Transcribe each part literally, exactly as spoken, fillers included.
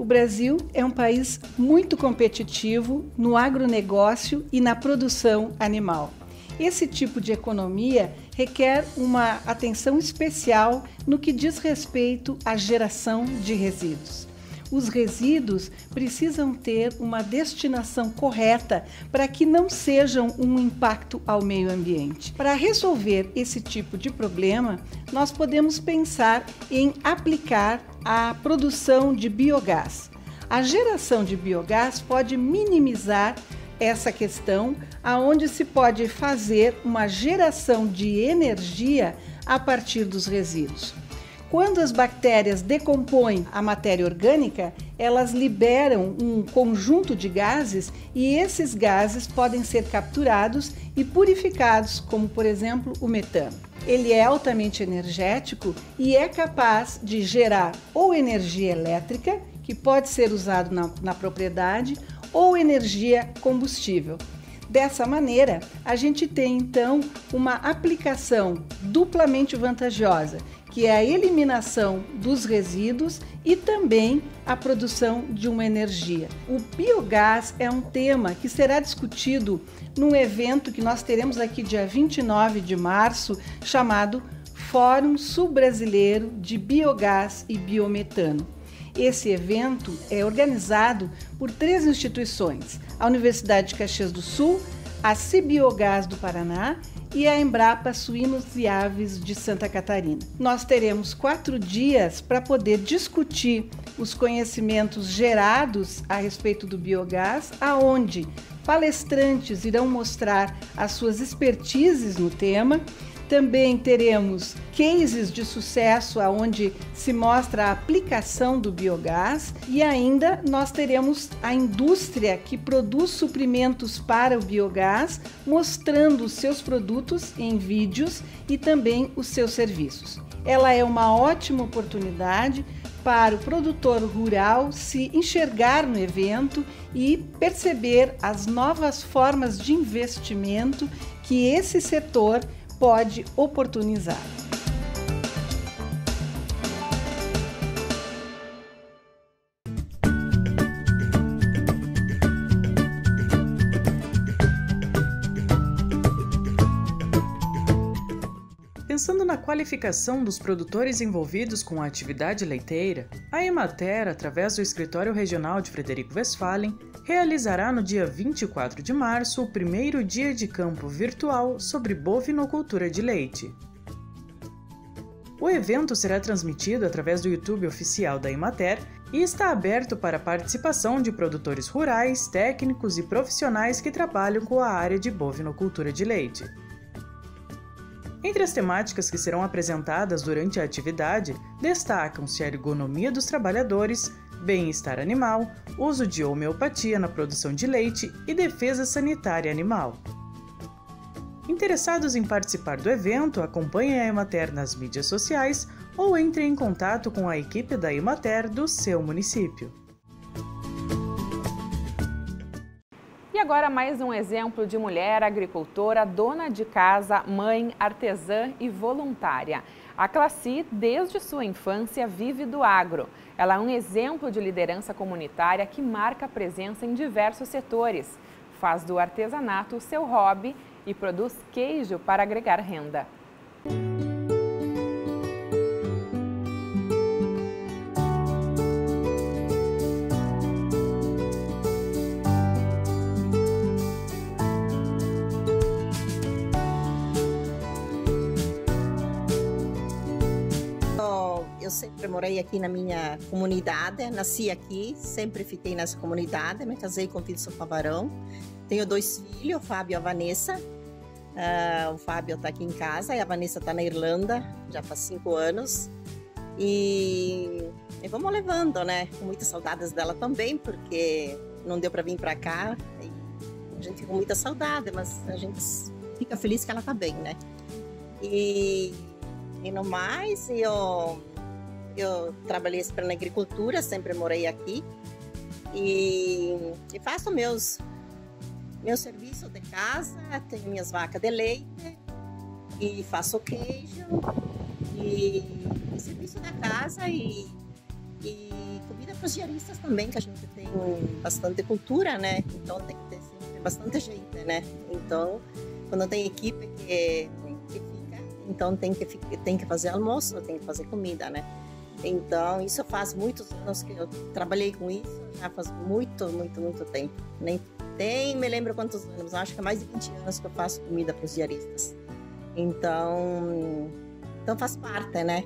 Brasil é um país muito competitivo no agronegócio e na produção animal. Esse tipo de economia requer uma atenção especial no que diz respeito à geração de resíduos. Os resíduos precisam ter uma destinação correta para que não sejam um impacto ao meio ambiente. Para resolver esse tipo de problema, nós podemos pensar em aplicar a produção de biogás. A geração de biogás pode minimizar essa questão, aonde se pode fazer uma geração de energia a partir dos resíduos. Quando as bactérias decompõem a matéria orgânica, elas liberam um conjunto de gases e esses gases podem ser capturados e purificados, como por exemplo o metano. Ele é altamente energético e é capaz de gerar ou energia elétrica, que pode ser usado na, na propriedade, ou energia combustível. Dessa maneira, a gente tem então uma aplicação duplamente vantajosa, que é a eliminação dos resíduos e também a produção de uma energia. O biogás é um tema que será discutido num evento que nós teremos aqui dia vinte e nove de março, chamado Fórum Sul-Brasileiro de Biogás e Biometano. Esse evento é organizado por três instituições: a Universidade de Caxias do Sul, a Cibiogás do Paraná e a Embrapa Suínos e Aves de Santa Catarina. Nós teremos quatro dias para poder discutir os conhecimentos gerados a respeito do biogás, aonde palestrantes irão mostrar as suas expertises no tema. Também teremos cases de sucesso onde se mostra a aplicação do biogás e ainda nós teremos a indústria que produz suprimentos para o biogás, mostrando os seus produtos em vídeos e também os seus serviços. Ela é uma ótima oportunidade para o produtor rural se enxergar no evento e perceber as novas formas de investimento que esse setor pode oportunizar. Pensando na qualificação dos produtores envolvidos com a atividade leiteira, a Emater, através do Escritório Regional de Frederico Westphalen, realizará no dia vinte e quatro de março o primeiro dia de campo virtual sobre bovinocultura de leite. O evento será transmitido através do YouTube oficial da Emater e está aberto para a participação de produtores rurais, técnicos e profissionais que trabalham com a área de bovinocultura de leite. Entre as temáticas que serão apresentadas durante a atividade, destacam-se a ergonomia dos trabalhadores, bem-estar animal, uso de homeopatia na produção de leite e defesa sanitária animal. Interessados em participar do evento, acompanhem a Emater nas mídias sociais ou entrem em contato com a equipe da Emater do seu município. E agora mais um exemplo de mulher agricultora, dona de casa, mãe, artesã e voluntária. A Classi, desde sua infância, vive do agro. Ela é um exemplo de liderança comunitária que marca presença em diversos setores. Faz do artesanato seu hobby e produz queijo para agregar renda. Eu sempre morei aqui na minha comunidade, nasci aqui, sempre fiquei nessa comunidade, me casei com o filho de São Pavarão. Tenho dois filhos, o Fábio e a Vanessa. Uh, o Fábio está aqui em casa e a Vanessa está na Irlanda, já faz cinco anos. E, e vamos levando, né? Com muitas saudades dela também, porque não deu para vir para cá. E a gente com muita saudade, mas a gente fica feliz que ela está bem, né? E, e no mais, eu... Eu trabalhei na agricultura, sempre morei aqui e, e faço meus, meus serviços de casa, tenho minhas vacas de leite e faço queijo e, e serviço da casa e, E comida para os diaristas também, que a gente tem bastante cultura, né? Então tem que ter sempre bastante gente, né? Então, quando tem equipe que, que fica, então tem que, tem que fazer almoço, tem que fazer comida, né? Então, isso faz muitos anos que eu trabalhei com isso, já faz muito, muito, muito tempo. Nem tem, me lembro quantos anos, acho que é mais de vinte anos que eu faço comida para os diaristas. Então, então faz parte, né?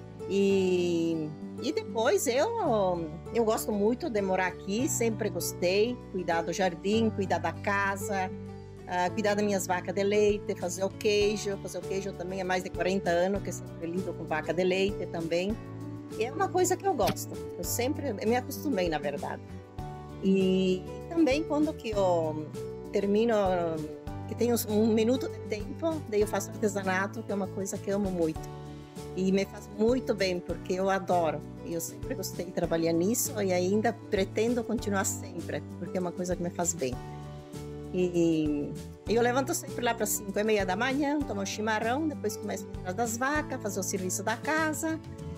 E, e depois eu, eu gosto muito de morar aqui, sempre gostei, cuidar do jardim, cuidar da casa, uh, cuidar das minhas vacas de leite, fazer o queijo, fazer o queijo também há mais de quarenta anos, que eu sempre lido com vaca de leite também. E é uma coisa que eu gosto, eu sempre eu me acostumei, na verdade. E também quando que eu termino, que tenho um minuto de tempo, daí eu faço artesanato, que é uma coisa que eu amo muito. E me faz muito bem, porque eu adoro. E eu sempre gostei de trabalhar nisso e ainda pretendo continuar sempre, porque é uma coisa que me faz bem. E eu levanto sempre lá para cinco e meia da manhã, tomo um chimarrão, depois começo a cuidar das vacas, fazer o serviço da casa.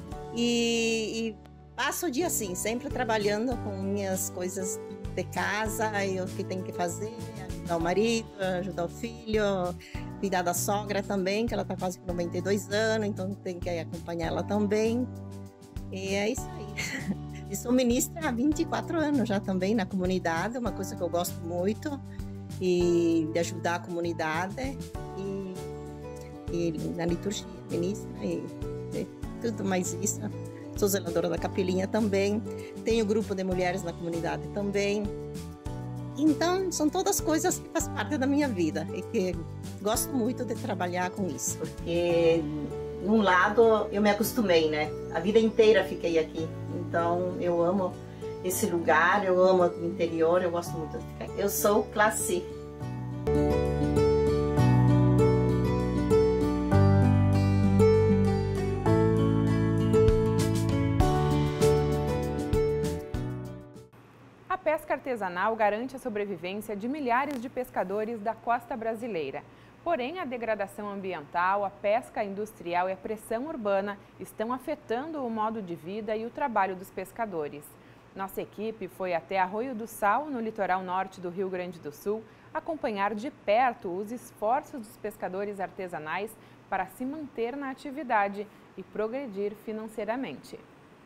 E, e passo o dia assim, sempre trabalhando com minhas coisas de casa, e o que tem que fazer, ajudar o marido, ajudar o filho, cuidar da sogra também, que ela está quase com noventa e dois anos, então tem que acompanhar ela também. E é isso aí. E sou ministra há vinte e quatro anos já também na comunidade, uma coisa que eu gosto muito, e de ajudar a comunidade, e, e na liturgia, ministra, e, e tudo mais isso. Sou zeladora da capelinha também, tenho grupo de mulheres na comunidade também. Então, são todas coisas que fazem parte da minha vida e que gosto muito de trabalhar com isso. Porque, num lado, eu me acostumei, né? A vida inteira fiquei aqui. Então, eu amo esse lugar, eu amo o interior, eu gosto muito de ficar aqui. Eu sou classe. A pesca artesanal garante a sobrevivência de milhares de pescadores da costa brasileira. Porém, a degradação ambiental, a pesca industrial e a pressão urbana estão afetando o modo de vida e o trabalho dos pescadores. Nossa equipe foi até Arroio do Sal, no litoral norte do Rio Grande do Sul, acompanhar de perto os esforços dos pescadores artesanais para se manter na atividade e progredir financeiramente.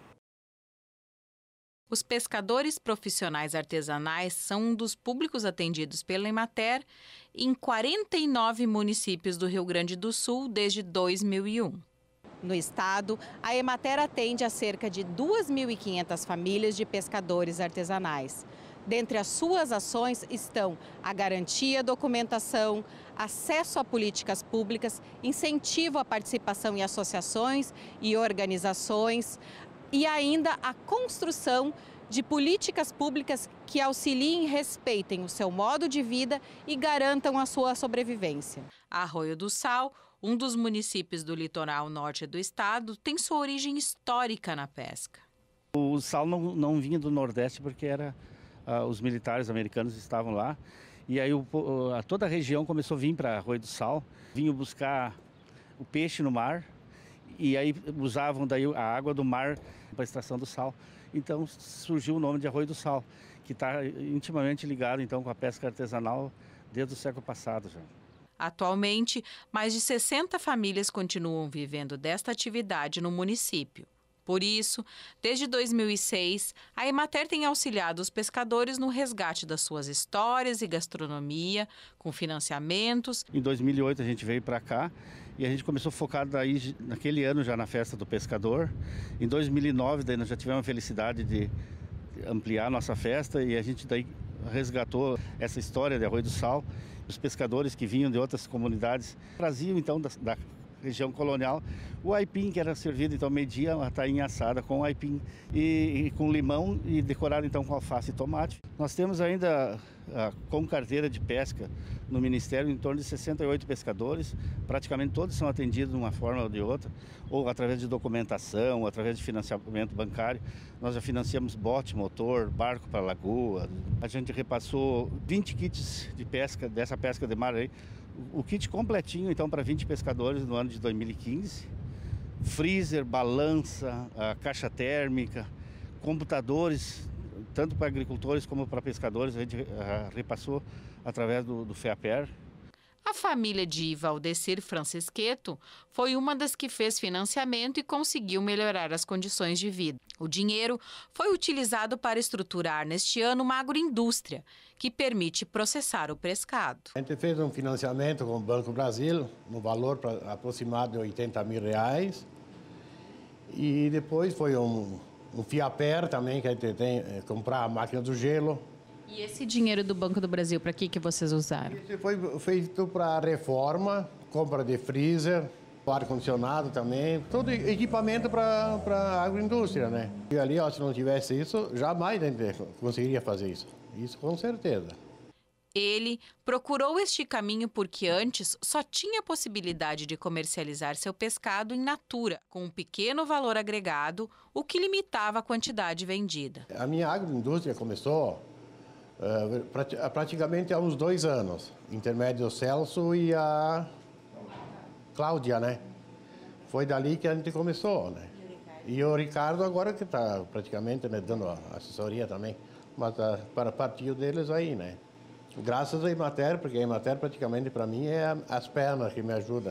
Os pescadores profissionais artesanais são um dos públicos atendidos pela Emater em quarenta e nove municípios do Rio Grande do Sul desde dois mil e um. No estado, a Emater atende a cerca de duas mil e quinhentas famílias de pescadores artesanais. Dentre as suas ações estão a garantia, documentação, acesso a políticas públicas, incentivo à participação em associações e organizações, e ainda a construção de políticas públicas que auxiliem e respeitem o seu modo de vida e garantam a sua sobrevivência. Arroio do Sal, um dos municípios do litoral norte do estado, tem sua origem histórica na pesca. O sal não, não vinha do Nordeste porque era, uh, os militares americanos estavam lá. E aí o, uh, toda a região começou a vir para Arroio do Sal, vinham buscar o peixe no mar. E aí usavam daí a água do mar para a extração do sal. Então surgiu o nome de Arroio do Sal, que está intimamente ligado então com a pesca artesanal desde o século passado já. Atualmente, mais de sessenta famílias continuam vivendo desta atividade no município. Por isso, desde dois mil e seis, a Emater tem auxiliado os pescadores no resgate das suas histórias e gastronomia, com financiamentos. Em dois mil e oito a gente veio para cá e a gente começou focado daí, naquele ano já na festa do pescador. Em dois mil e nove daí nós já tivemos a felicidade de ampliar a nossa festa e a gente daí resgatou essa história de Arroio do Sal. Os pescadores que vinham de outras comunidades traziam então da, da região colonial o aipim, que era servido então meio-dia, uma tainha assada com aipim e, e com limão e decorado então com alface e tomate. Nós temos ainda a, com carteira de pesca no Ministério em torno de sessenta e oito pescadores, praticamente todos são atendidos de uma forma ou de outra, ou através de documentação, ou através de financiamento bancário. Nós já financiamos bote, motor, barco para a lagoa. A gente repassou vinte kits de pesca, dessa pesca de mar aí, o kit completinho então para vinte pescadores no ano de dois mil e quinze. Freezer, balança, a caixa térmica, computadores, tanto para agricultores como para pescadores, a gente uh, repassou através do, do FEAPER. A família de Valdecir Francisqueto foi uma das que fez financiamento e conseguiu melhorar as condições de vida. O dinheiro foi utilizado para estruturar neste ano uma agroindústria, que permite processar o pescado. A gente fez um financiamento com o Banco Brasil, no valor aproximado de oitenta mil reais. E depois foi um, um FIAPER também, que a gente tem é, comprar a máquina do gelo. E esse dinheiro do Banco do Brasil, para que, que vocês usaram? Isso foi feito para reforma, compra de freezer, ar-condicionado também, todo equipamento para a agroindústria, né? E ali, ó, se não tivesse isso, jamais a gente conseguiria fazer isso. Isso com certeza. Ele procurou este caminho porque antes só tinha possibilidade de comercializar seu pescado in natura, com um pequeno valor agregado, o que limitava a quantidade vendida. A minha agroindústria começou uh, praticamente há uns dois anos, intermédio Celso e a Cláudia, né? Foi dali que a gente começou, né? E o Ricardo agora que está praticamente, né, dando assessoria também, mas uh, para partir deles aí, né? Graças à Emater, porque a Emater praticamente para mim é as pernas que me ajudam.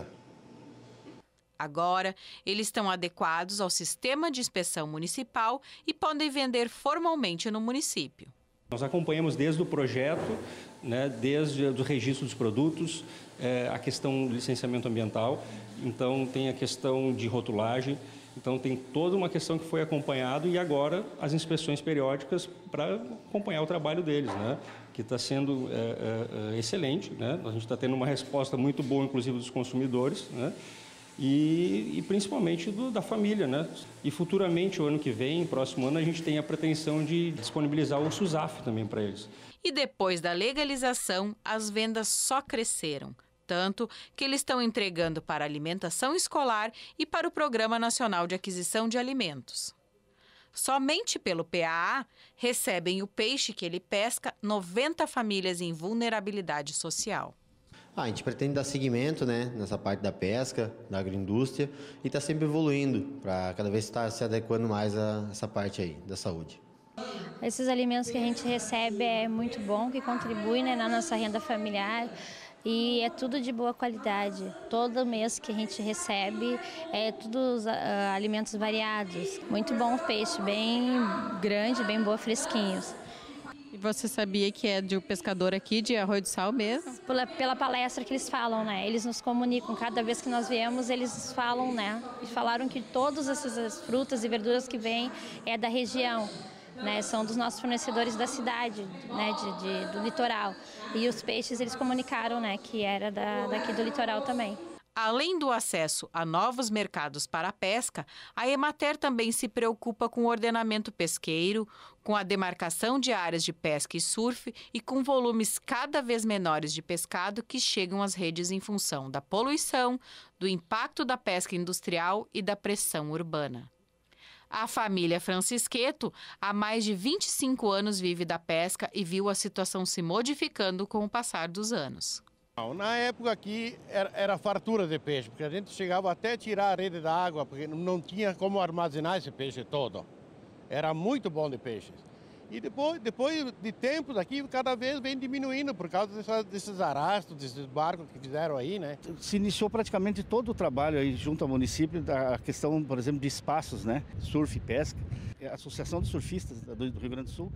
Agora, eles estão adequados ao sistema de inspeção municipal e podem vender formalmente no município. Nós acompanhamos desde o projeto, né, desde o registro dos produtos, é, a questão do licenciamento ambiental, então tem a questão de rotulagem, então tem toda uma questão que foi acompanhado e agora as inspeções periódicas para acompanhar o trabalho deles, né, que está sendo é, é, excelente, né, a gente está tendo uma resposta muito boa, inclusive dos consumidores, né, e, e principalmente do, da família, né, e futuramente, o ano que vem, próximo ano, a gente tem a pretensão de disponibilizar o SUSAF também para eles. E depois da legalização, as vendas só cresceram. Tanto que eles estão entregando para a alimentação escolar e para o Programa Nacional de Aquisição de Alimentos. Somente pelo P A A recebem o peixe que ele pesca noventa famílias em vulnerabilidade social. Ah, a gente pretende dar seguimento, né, nessa parte da pesca, da agroindústria e está sempre evoluindo para cada vez estar se adequando mais a essa parte aí da saúde. Esses alimentos que a gente recebe é muito bom, que contribui, né, na nossa renda familiar. E é tudo de boa qualidade. Todo mês que a gente recebe é tudo uh, alimentos variados. Muito bom o peixe, bem grande, bem boa, fresquinhos. E você sabia que é de um pescador aqui de Arroio do Sal mesmo? Pela, pela palestra que eles falam, né? Eles nos comunicam. Cada vez que nós viemos, eles falam, né? E falaram que todas essas frutas e verduras que vêm é da região. Né, são dos nossos fornecedores da cidade, né, de, de, do litoral. E os peixes eles comunicaram, né, que era da, daqui do litoral também. Além do acesso a novos mercados para a pesca, a Emater também se preocupa com o ordenamento pesqueiro, com a demarcação de áreas de pesca e surf e com volumes cada vez menores de pescado que chegam às redes em função da poluição, do impacto da pesca industrial e da pressão urbana. A família Francisqueto, há mais de vinte e cinco anos, vive da pesca e viu a situação se modificando com o passar dos anos. Na época aqui era, era fartura de peixe, porque a gente chegava até tirar a rede da água, porque não tinha como armazenar esse peixe todo. Era muito bom de peixe. E depois, depois de tempos aqui, cada vez vem diminuindo por causa dessa, desses arrastos, desses barcos que fizeram aí, né? Se iniciou praticamente todo o trabalho aí junto ao município, da questão, por exemplo, de espaços, né? Surf e pesca. A Associação de Surfistas do Rio Grande do Sul,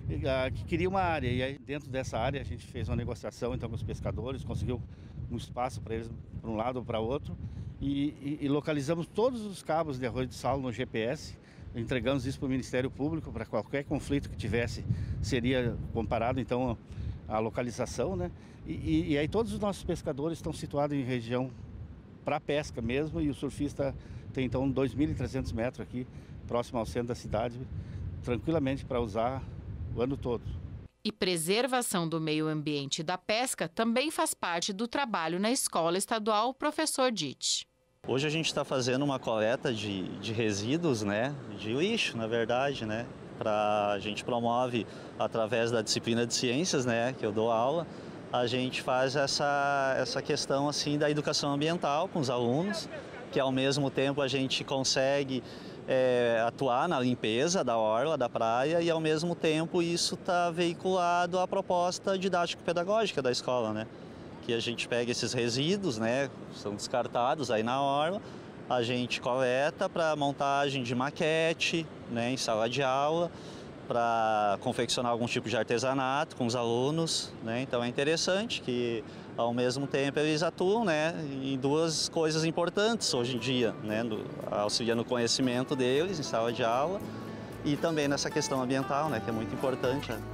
que queria uma área. E aí, dentro dessa área, a gente fez uma negociação então, com os pescadores, conseguiu um espaço para eles, para um lado ou para outro. E, e, e localizamos todos os cabos de Arroio do Sal no G P S. Entregamos isso para o Ministério Público, para qualquer conflito que tivesse, seria comparado então a localização, né? E, e, e aí todos os nossos pescadores estão situados em região para pesca mesmo, e o surfista tem então dois mil e trezentos metros aqui, próximo ao centro da cidade, tranquilamente para usar o ano todo. E preservação do meio ambiente e da pesca também faz parte do trabalho na Escola Estadual Professor Ditt. Hoje a gente está fazendo uma coleta de, de resíduos, né, de lixo, na verdade, né, pra, a gente promove através da disciplina de ciências, né, que eu dou aula, a gente faz essa, essa questão assim da educação ambiental com os alunos, que ao mesmo tempo a gente consegue é, atuar na limpeza da orla, da praia, e ao mesmo tempo isso está veiculado à proposta didático-pedagógica da escola, né? Que a gente pega esses resíduos, né, são descartados aí na orla, a gente coleta para montagem de maquete, né, em sala de aula, para confeccionar algum tipo de artesanato com os alunos, né? Então é interessante que ao mesmo tempo eles atuam, né, em duas coisas importantes hoje em dia, né, no, auxiliando o conhecimento deles em sala de aula e também nessa questão ambiental, né, que é muito importante. Né?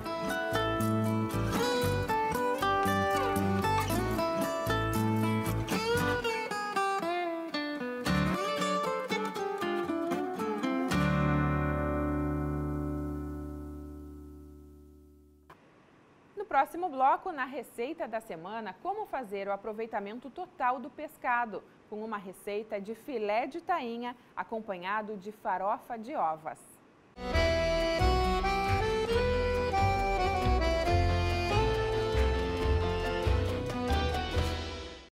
No próximo bloco, na receita da semana, como fazer o aproveitamento total do pescado, com uma receita de filé de tainha acompanhado de farofa de ovas.